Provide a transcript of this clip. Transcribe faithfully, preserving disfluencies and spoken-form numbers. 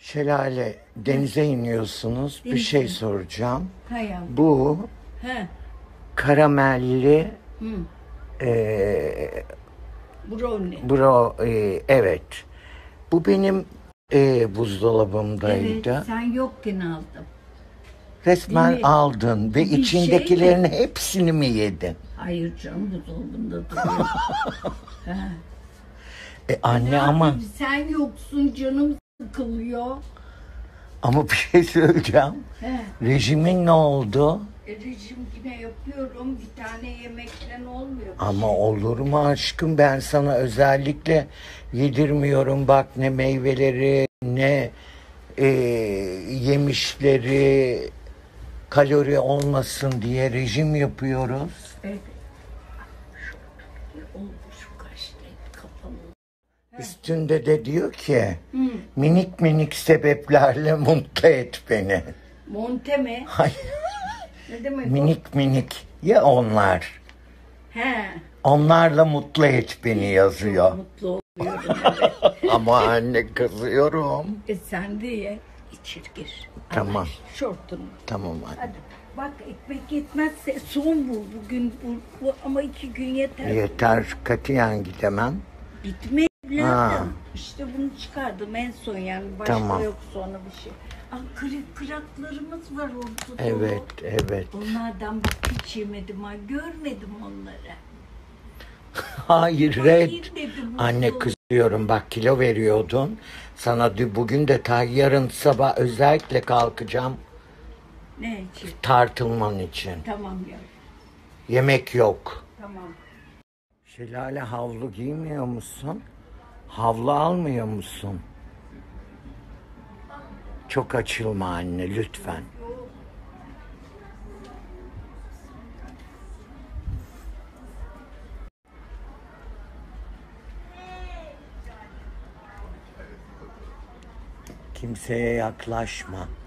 Şelale, denize iniyorsunuz. Bir Denize. şey soracağım. Ha yavrum. Bu He. karamelli Hı. e, Brownie. bro e, evet. Bu benim e, buzdolabımdaydı. Evet, sen yokken aldım. Resmen Değil mi? aldın ve Bir şey içindekilerin hepsini mi yedin? Hayır canım, buzdolabında duruyor. Ha. E anne Ne ama yapayım, sen yoksun, canım sıkılıyor. ama bir şey söyleyeceğim. He. Rejimin ne oldu? E, rejim yine yapıyorum. Bir tane yemekten olmuyor. bir Ama şey. olur mu aşkım, ben sana özellikle yedirmiyorum bak, ne meyveleri ne e, yemişleri kalori olmasın diye rejim yapıyoruz. Evet. Olmuş kaç renk kapalı. Üstünde de diyor ki Hı. minik minik sebeplerle mutlu et beni. Monte mi? Hayır, Ne demek o? minik minik ya onlar. He. Onlarla mutlu et beni yazıyor. Mutlu oluyorum, evet. Ama anne kızıyorum. E sen de ye. İçeri gir. Tamam. Allah, şortunu. Tamam anne. Hadi. Bak, ekmek yetmezse son bu. Bugün bu, bu ama iki gün yeter. Yeter, katiyen gidemem. Bitmedi Ha. lazım. İşte bunu çıkardım en son, yani başka Tamam. yok sonra bir şey. Ah, kırık kıraklarımız var ortada. Evet, evet. Onlardan bak hiç yemedim ha. Görmedim onları. Hayır, red. Hayır dedim, Anne mutlu. kızıyorum bak, kilo veriyordun. Sana dü- bugün de ta yarın sabah özellikle kalkacağım Ne için? tartılman için. Tamam ya. Yemek yok. Tamam. Şelale, havlu giymiyor musun? Havlu almıyor musun? Çok açılma anne lütfen. Kimseye yaklaşma.